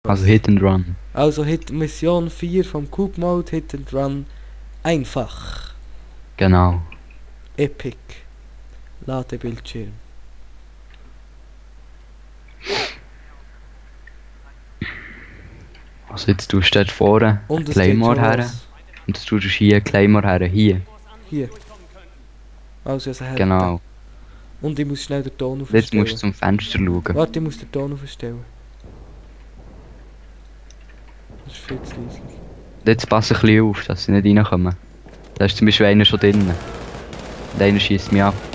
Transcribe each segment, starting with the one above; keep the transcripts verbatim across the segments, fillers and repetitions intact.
Also Hit and Run. Also Hit Mission vier vom Coop Mode, Hit and Run einfach. Genau. Epic. Ladebildschirm. Also jetzt tust du dort vorne Und es Claymore geht schon her. los. Und jetzt tust du hier Claymore her. Hier. Hier. Also also her. Genau. Und ich muss schnell den Ton aufstellen. Jetzt musst du zum Fenster schauen. Warte, ich muss den Ton aufstellen. Das ist viel zu leise. Jetzt pass ein bisschen auf, dass sie nicht reinkommen. Da ist zum Beispiel einer schon drinnen. Und einer schießt mich ab.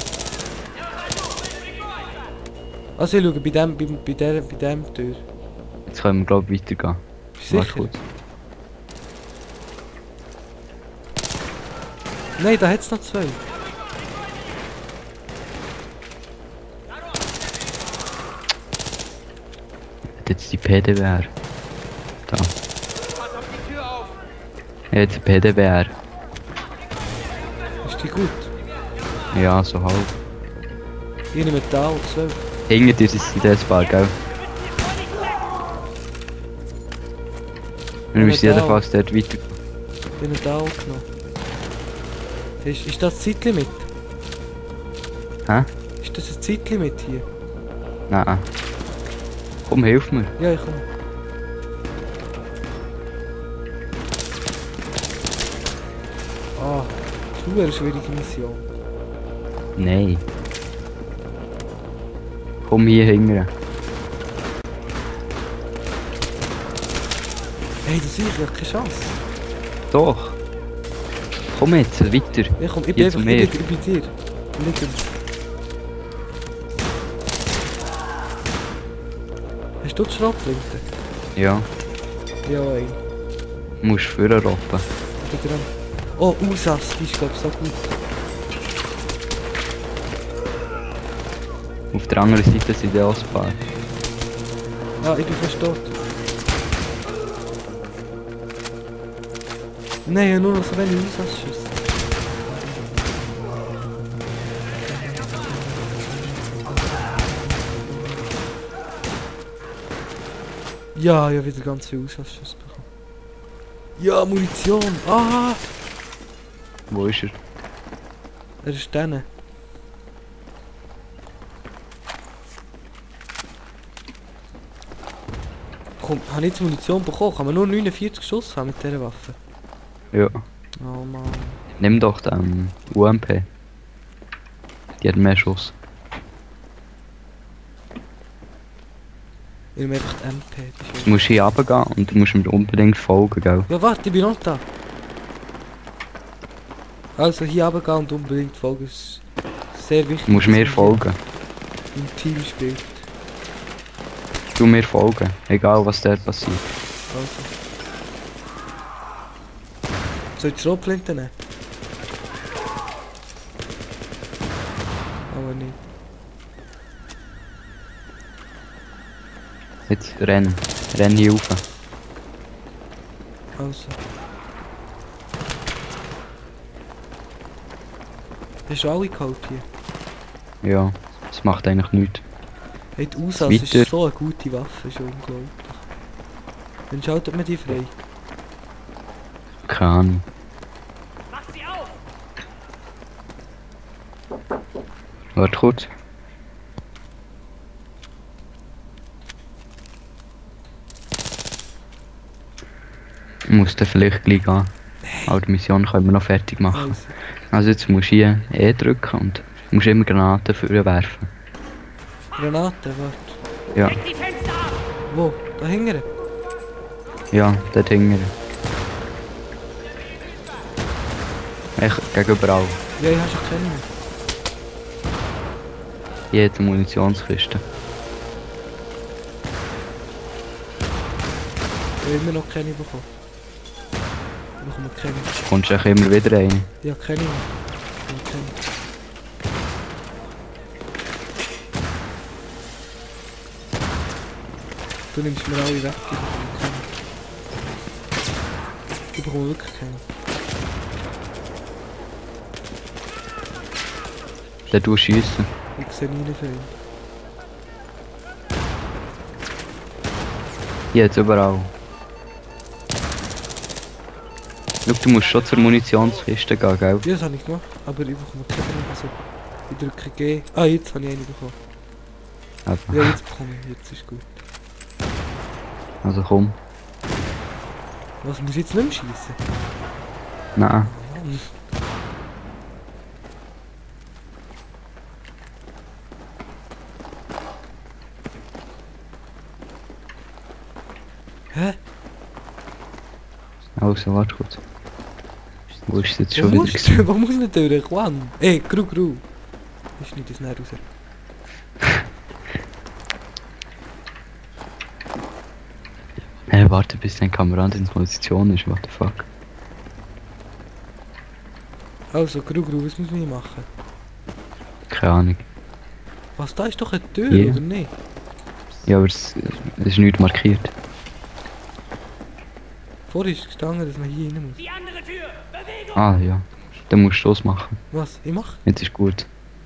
Also ich schaue bei dem, bei, bei der, bei dem Tür. Jetzt können wir glaube ich weitergehen. Bist du Warte sicher? kurz. Nein, da hat es noch zwei. Jetzt die P D W R. Da. Jetzt die P D W R. Ist die gut? Ja, so halb. Ich nehme Metall, zwölf. Hinter dir ist das Bar, gell? Wir müssen jedenfalls dort weiter. Ich habe Metall genommen. Ist, ist das Zeitlimit? Hä? Ist das ein Zeitlimit hier? Nein. Komm, hilf mir. Ja, ich komme. Ah, das ist eine schwierige Mission. Nein. Komm hier hinten. Hey, das sehe ich, ich habe keine Chance. Doch. Komm jetzt, weiter. Ich komm, ich bin Hier einfach zu ich mir. bin, ich bin dir. Liegen. Hast du die Schrotflinte? Ja, Ja, ein. du musst vorher roppen. Ich bin dran. Oh, Ausass, die ist glaub ich so gut. Auf der anderen Seite sind die auch ein paar. Ah, ich bin fast tot. Nein, ich habe nur noch so wenige Ausassschüsse. Ja, ich habe wieder ganz viele Ausassschüsse bekommen. Ja, Munition! Ah! Wo ist er? Er ist denen. Komm, habe ich jetzt Munition bekommen? Kann man nur neunundvierzig Schuss haben mit dieser Waffe? Ja. Oh Mann. Nimm doch den U M P. Die hat mehr Schuss. Ich nehme einfach die M P. die ist Du musst hier runtergehen und du musst ihm unbedingt folgen, gell? Ja, warte, ich bin noch da. Also hier runtergehen und unbedingt folgen ist sehr wichtig. Du musst dass mir man folgen. Im Team spielt. Du mir folgen. Egal was dort passiert. Also. Soll ich die Schrotflinte nehmen? Aber nicht. Jetzt renn. Renn hier rauf. Also. Hast du alle geholt hier? Ja. Das macht eigentlich nichts. Hey, die Ausass Weiter. ist so eine gute Waffe, ist unglaublich. Dann schaltet man die frei. Keine Ahnung. Warte kurz. Ich muss dann vielleicht gleich gehen. Aber die Mission können wir noch fertig machen. Also. Also jetzt musst du hier E drücken und du musst immer Granaten vorne werfen. Granate, warte. Ja, Wo? Da hinten? ja, dort hinten. Echt gegenüber auch. Ja, ich habe schon kennen. Hier hat eine Munitionskiste. Ich habe immer noch keine bekommen. Ich bekomme keine. Du kommst echt immer wieder rein. Ja, keine mehr. Ja, keine. Du nimmst mir alle weg, ich bekomme keine. Ich bekomme wirklich keine. Dann du schiessen. Ich sehe nie für ihn. Jetzt überall. Schau, du musst schon zur Munitionskiste gehen, gell? Ja, das habe ich gemacht, aber ich bekomme keine. Also, ich drücke G. Ah, jetzt habe ich eine bekommen. Einfach. Ja, jetzt bekomme ich, jetzt ist gut. Also komm. Was, muss ich jetzt nicht mehr schiessen? Nein. Mann. Hä? Also, warte kurz. Wo ist es jetzt Wo schon wieder? musst gewesen? du? Wo muss nicht durch? Wann? Ey, Gru Gru. Ich schneide das nicht raus. Hey, warte, bis dein Kamerad in Position ist, what the fuck. Also, Gru Gru, was muss man machen? Keine Ahnung. Was, da ist doch eine Tür, Ja. oder nicht? Ja, aber es, es ist nicht markiert. Vorher ist gestanden, dass man hier rein muss. Die andere Tür! Bewegung! Ah ja. Dann musst du Schluss machen. Was? Ich mach? Jetzt ist gut.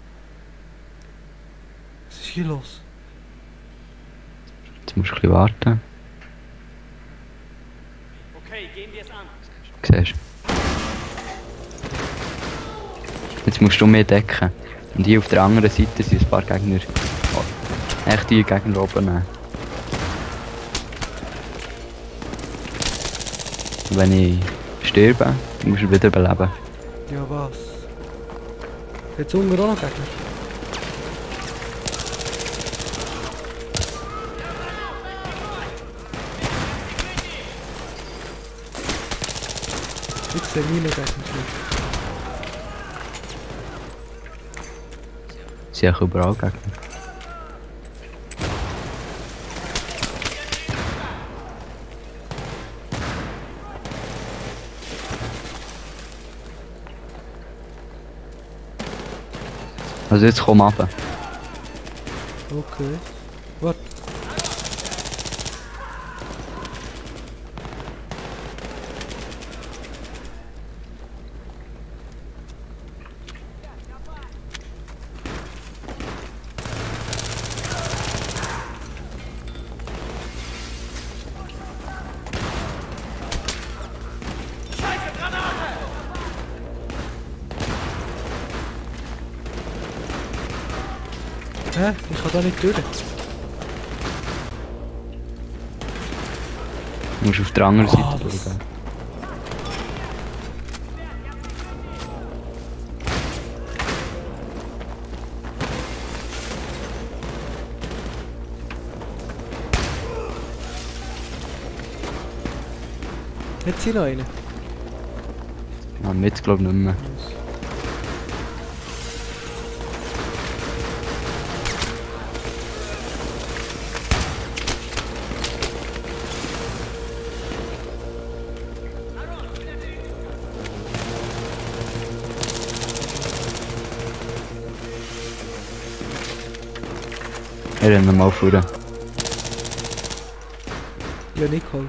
Was ist hier los? Jetzt musst du ein bisschen warten. Okay, gehen wir es an. Siehst du? Jetzt musst du mehr decken. Und hier auf der anderen Seite sind ein paar Gegner. Oh, echt die Gegner oben nehmen. Und wenn ich sterbe, dann musst du wieder beleben. Ja, was? Jetzt unten auch noch Gegner. Jetzt sehe ich noch Gegner. Sie haben überall Gegner. Also jetzt komm runter. Okay. Warte. Scheiße, Granate! Hä? Ich kann da nicht durch. Du musst auf der anderen Ah, Seite was? durchgehen. Hat sie noch einen? Ja, jetzt glaube ich nicht mehr. Ich renne mal vor. Ja, nicht geholt.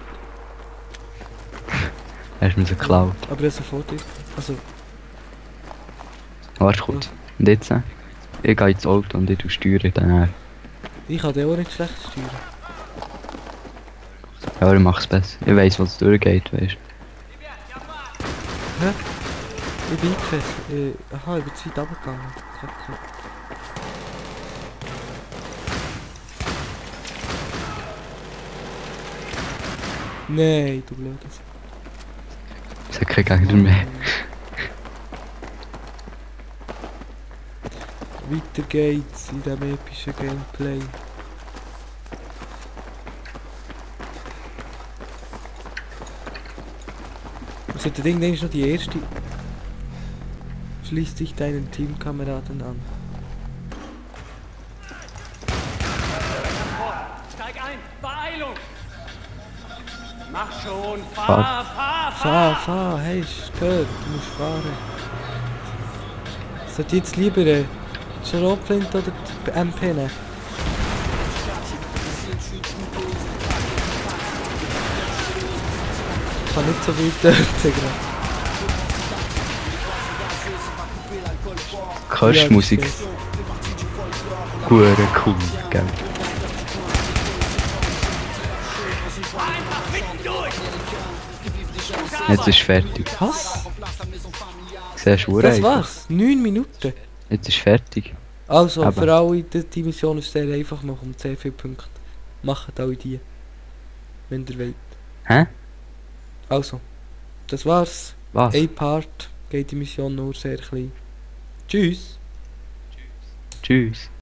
Hast du mir so geklaut. Aber er ist sofort ist. Also, Warte kurz. Und jetzt? äh, Ich gehe ins Auto und ich tu steuern dann. ich kann den auch nicht schlecht steuern. Ja, ich mach's besser. Ich weiss, wo es durchgeht, weißt Hä? Ich bin eingefesselt. Äh, aha, ich bin zu weit runtergegangen. Kacke. Nein, du Blödes. du? Es hat keinen Gegner mehr. Weiter geht's in diesem epischen Gameplay. Also der Ding, der ist noch die erste. Schließ dich deinen Teamkameraden an. Steig ein! Beeilung! Mach schon! Fahr, Fahr. fahr, fahr! Fahr, fahr, hey, stört, du musst fahren. Sollte ich jetzt lieber äh, Schrotflint oder die M P nehmen? Ich kann nicht so viel töten gerade. Kirschmusik. Hure cool, gell? einfach mitten durch. Jetzt ist fertig. Was? Siehst du, Das einfach. war's. neun Minuten. Jetzt ist fertig. Also, Aber- für alle, die, die Mission ist sehr einfach, noch um sehr viele Punkte. Macht alle die. Wenn ihr wollt. Hä? Also, das war's. Was? Ein Part geht die Mission nur sehr klein. Tschüss. Tschüss.